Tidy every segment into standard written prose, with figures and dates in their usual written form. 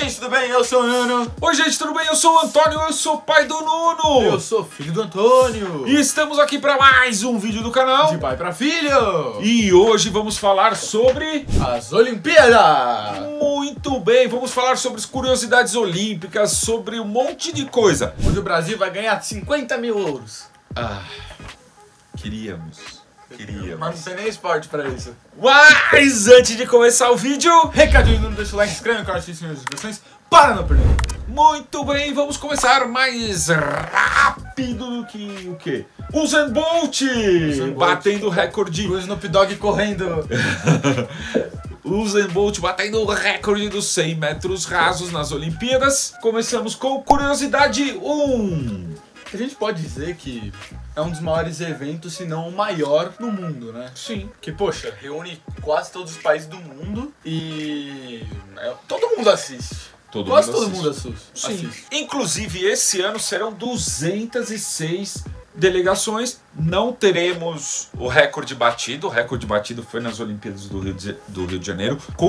gente, tudo bem? Eu sou o Nuno. Oi gente, tudo bem? Eu sou o Antônio, eu sou pai do Nuno. Eu sou filho do Antônio. E estamos aqui para mais um vídeo do canal De pai para filho. E hoje vamos falar sobre as Olimpíadas. Muito bem, vamos falar sobre as curiosidades olímpicas, sobre um monte de coisa. Onde o Brasil vai ganhar 50 mil ouros. Queríamos. Mas não tem nem esporte pra isso. Mas antes de começar o vídeo, recadinho, não deixa o like, se inscreve no canal, ative as notificações para não perder. Muito bem, vamos começar mais rápido do que o quê? Usain Bolt batendo recorde. O Snoop Dogg correndo. Usain Bolt batendo o recorde dos 100 metros rasos nas Olimpíadas. Começamos com curiosidade 1. A gente pode dizer que é um dos maiores eventos, se não o maior no mundo, né? Sim. Que, poxa, reúne quase todos os países do mundo e todo mundo assiste. Quase todo mundo assiste. Sim. Inclusive, esse ano serão 206 delegações. Não teremos o recorde batido. O recorde batido foi nas Olimpíadas do Rio de Janeiro, com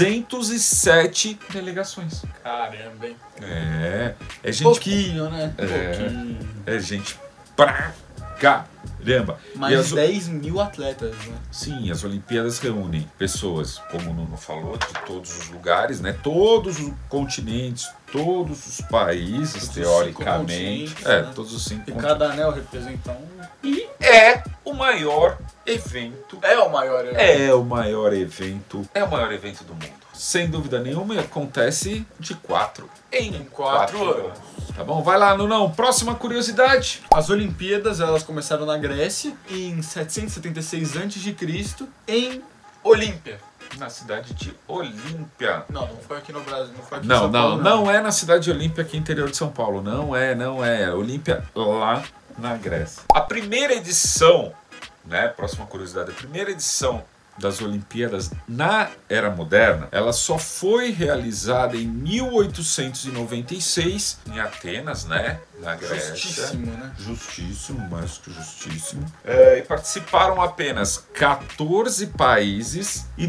207 delegações. Caramba, hein? É gente... Pouquinho, né? É gente pra caramba. Mais 10 mil atletas, né? Sim, as Olimpíadas reúnem pessoas, como o Nuno falou, de todos os lugares, né? Todos os continentes, todos os países, teoricamente. Né? Todos os 5 continentes. E cada anel representa um. E é o maior evento. É o maior evento. É o maior evento. É o maior evento do mundo. Sem dúvida nenhuma, e acontece de 4 em 4 anos. Tá bom? Vai lá, Nunão. Próxima curiosidade. As Olimpíadas, elas começaram na Grécia em 776 a.C. em Olímpia. Na cidade de Olímpia. Não foi aqui no Brasil, não foi aqui em São Paulo. Não é na cidade de Olímpia, aqui no interior de São Paulo. Não é. Olímpia lá na Grécia. A primeira edição, né? Próxima curiosidade. A primeira edição das Olimpíadas na Era Moderna, ela só foi realizada em 1896 em Atenas, né? Na Grécia. Justíssimo, né? Justíssimo, mais que justíssimo. E participaram apenas 14 países e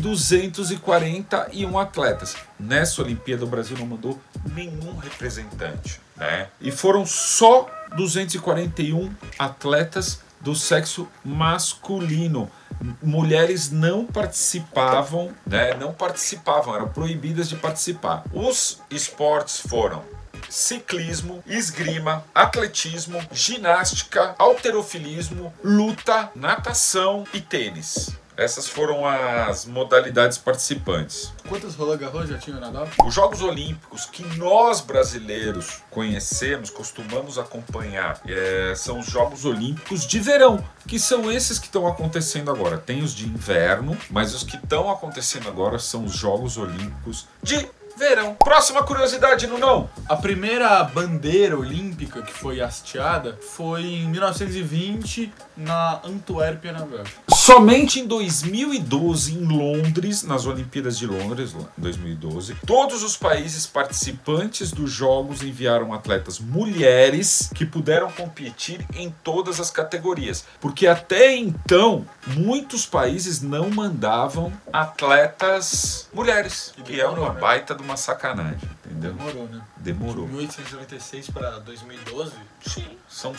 241 atletas. Nessa Olimpíada, o Brasil não mandou nenhum representante, né? E foram só 241 atletas do sexo masculino. Mulheres não participavam, né? Não participavam, eram proibidas de participar. Os esportes foram ciclismo, esgrima, atletismo, ginástica, halterofilismo, luta, natação e tênis. Essas foram as modalidades participantes. Quantas Roland Garros já tinham nadado? Os Jogos Olímpicos que nós brasileiros conhecemos, costumamos acompanhar, são os Jogos Olímpicos de verão, que são esses que estão acontecendo agora. Tem os de inverno, mas os que estão acontecendo agora são os Jogos Olímpicos de verão. Próxima curiosidade, Nunão. A primeira bandeira olímpica que foi hasteada foi em 1920 na Antuérpia, na Bélgica. Somente em 2012, em Londres, nas Olimpíadas de Londres, 2012, todos os países participantes dos Jogos enviaram atletas mulheres que puderam competir em todas as categorias. Porque até então, muitos países não mandavam atletas mulheres. Que é uma baita de uma sacanagem, entendeu? Demorou, né? Demorou. De 1896 para 2012? Sim. São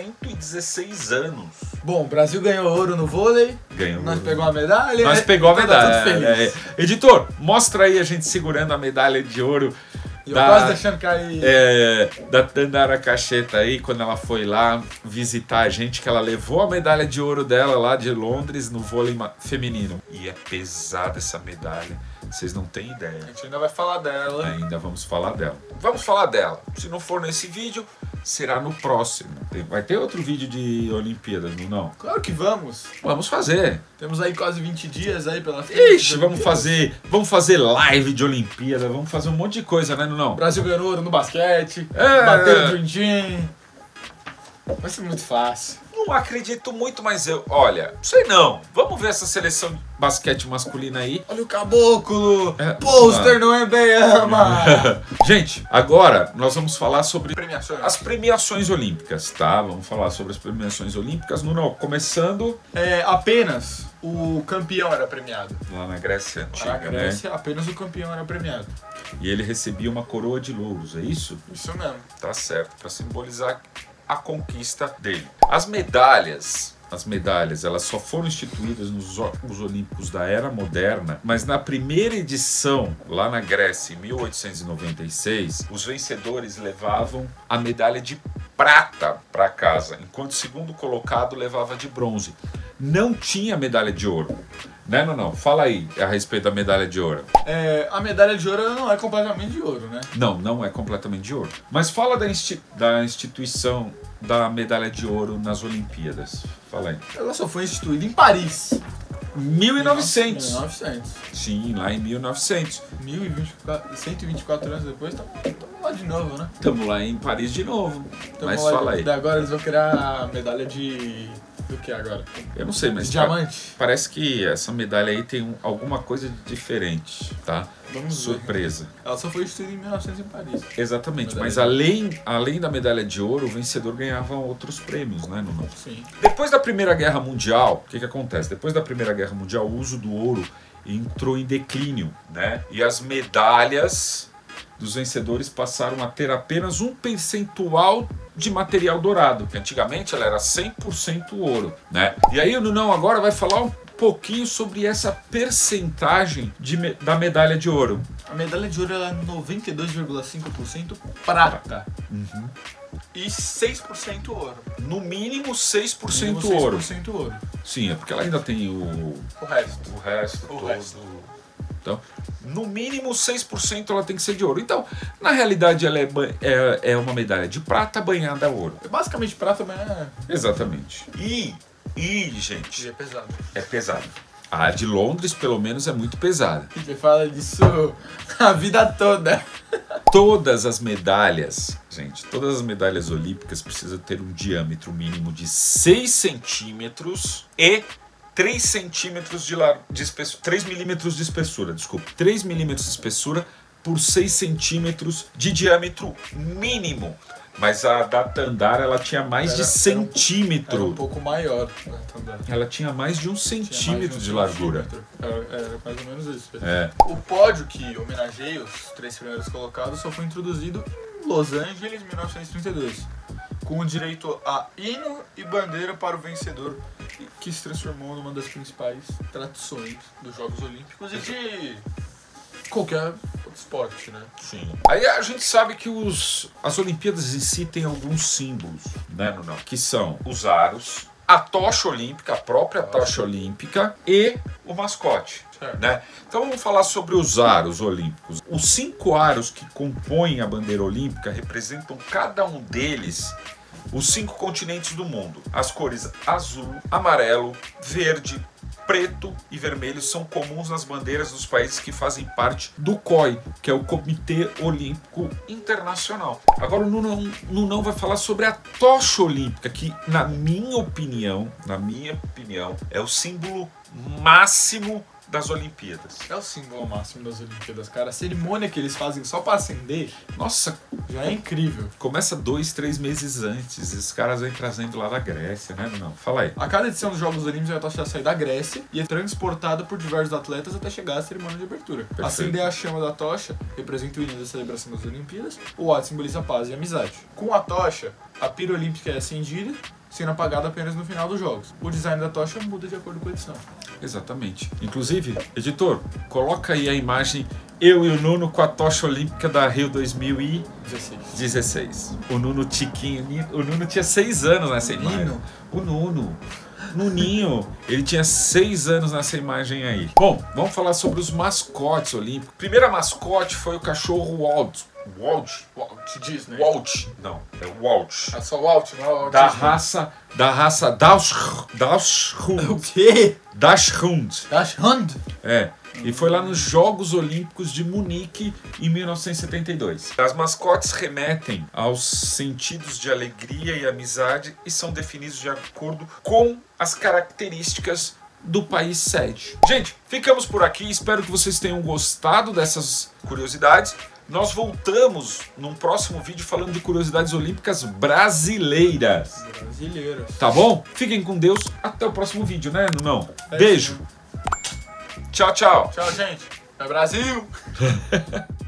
116 anos. Bom, o Brasil ganhou ouro no vôlei. Ganhou. Nós pegou a medalha. Nós pegou a medalha. Tá tudo feliz. Editor, mostra aí a gente segurando a medalha de ouro. Eu quase deixando cair. Da Tandara Cacheta aí, quando ela foi lá visitar a gente, que ela levou a medalha de ouro dela lá de Londres no vôlei feminino. E é pesada essa medalha. Vocês não têm ideia. A gente ainda vai falar dela. Ainda vamos falar dela. Vamos falar dela. Se não for nesse vídeo, será no próximo. Vai ter outro vídeo de Olimpíadas, não? Claro que vamos. Vamos fazer. Temos aí quase 20 dias aí pela frente. Ixi, vamos fazer live de Olimpíada, vamos fazer um monte de coisa, né, não? Brasil ganhou ouro no basquete, bateu no Dream Team. Vai ser muito fácil. não acredito muito, mas olha, sei não. Vamos ver essa seleção de basquete masculina aí. Olha o caboclo! Pôster não é bem ama! Gente, agora nós vamos falar sobre Premiações. as premiações olímpicas, tá? Vamos falar sobre as premiações olímpicas. Nuno, começando Apenas o campeão era premiado. lá na Grécia Antiga, Na Grécia, apenas o campeão era premiado. né? E ele recebia uma coroa de louros, é isso? Isso mesmo. Tá certo, para simbolizar a conquista dele. As medalhas, elas só foram instituídas nos Jogos Olímpicos da Era Moderna, mas na primeira edição, lá na Grécia, em 1896, os vencedores levavam a medalha de prata para casa, enquanto o segundo colocado levava de bronze. Não tinha medalha de ouro. Né, não? Fala aí a respeito da medalha de ouro. A medalha de ouro não é completamente de ouro, né? Não é completamente de ouro. Mas fala da instituição da medalha de ouro nas Olimpíadas. Fala aí. Ela só foi instituída em Paris. 1900. 1900. Sim, lá em 1900. 124 anos depois, estamos lá de novo, né? Estamos lá em Paris de novo. Mas lá fala aí. Agora eles vão criar a medalha de... do que agora? Eu não sei, mas De diamante. parece que essa medalha aí tem alguma coisa de diferente, tá? Vamos ver. Surpresa. Ela só foi instituída em 1900 em Paris. Exatamente, Medalha mas de além da medalha de ouro, o vencedor ganhava outros prêmios, né, Nuno? Sim. Depois da Primeira Guerra Mundial, o que acontece? Depois da Primeira Guerra Mundial, o uso do ouro entrou em declínio, né? E as medalhas dos vencedores passaram a ter apenas um percentual de material dourado, que antigamente ela era 100% ouro, né? E aí o Nunão agora vai falar um pouquinho sobre essa percentagem da medalha de ouro. A medalha de ouro ela é 92,5% prata. E 6% ouro. No mínimo 6% Mínimo ouro. 6% ouro. Sim, é porque ela ainda tem O resto. o resto O todo. resto. Então, no mínimo 6% ela tem que ser de ouro. Então, na realidade, ela é uma medalha de prata banhada a ouro. Basicamente prata, mas Exatamente. E gente, é pesado. é pesado. A de Londres, pelo menos, é muito pesada. Você fala disso a vida toda. Todas as medalhas, gente, todas as medalhas olímpicas precisam ter um diâmetro mínimo de 6 centímetros e 3 centímetros de espessura, 3 milímetros de espessura, desculpa. 3 milímetros de espessura por 6 centímetros de diâmetro mínimo. Mas a da Tandara, ela tinha mais de centímetro. Era um pouco maior. Né, Tandara. Ela tinha mais de um centímetro de largura. Era mais ou menos isso. É. O pódio que homenageia os 3 primeiros colocados só foi introduzido em Los Angeles, em 1932. Com direito a hino e bandeira para o vencedor, que se transformou numa das principais tradições dos Jogos Olímpicos e de qualquer outro esporte, né? Sim. Aí a gente sabe que as Olimpíadas em si têm alguns símbolos, né, Nuno? Que são os aros, a tocha olímpica, a própria tocha olímpica e o mascote. Né? Então vamos falar sobre os aros olímpicos. Os 5 aros que compõem a bandeira olímpica representam cada um deles os 5 continentes do mundo. As cores azul, amarelo, verde, preto e vermelho são comuns nas bandeiras dos países que fazem parte do COI, que é o Comitê Olímpico Internacional. Agora o Nunão vai falar sobre a tocha olímpica, que na minha opinião, é o símbolo máximo das Olimpíadas. É o símbolo máximo das Olimpíadas, cara. A cerimônia que eles fazem só pra acender, Nossa, já é incrível. começa 2, 3 meses antes. Os caras vêm trazendo lá da Grécia, né? Não, fala aí. A cada edição dos Jogos Olímpicos, a tocha sai da Grécia e é transportada por diversos atletas até chegar à cerimônia de abertura. Perfeito. Acender a chama da tocha representa o hino da celebração das Olimpíadas, o A simboliza paz e amizade. Com a tocha, a pira olímpica é acendida, sendo apagada apenas no final dos jogos. O design da tocha muda de acordo com a edição. Exatamente. Inclusive, editor, coloca aí a imagem eu e o Nuno com a tocha olímpica da Rio 2016. O Nuno Tiquinho. O Nuno tinha 6 anos nessa imagem. O Nuninho, ele tinha 6 anos nessa imagem aí. Bom, vamos falar sobre os mascotes olímpicos. Primeira mascote foi o cachorro Walt. Disney. Walt. Não, é Walt. É só o Walt, não é o Walt Da Disney. raça Dachshund. O quê? Dachshund. Dachshund? É. E foi lá nos Jogos Olímpicos de Munique em 1972. As mascotes remetem aos sentidos de alegria e amizade e são definidos de acordo com as características do país sede. Gente, ficamos por aqui. Espero que vocês tenham gostado dessas curiosidades. Nós voltamos num próximo vídeo falando de curiosidades olímpicas brasileiras. Tá bom? Fiquem com Deus. Até o próximo vídeo, né, Nunão? Beijo. Tchau, tchau. Tchau, gente. É Brasil!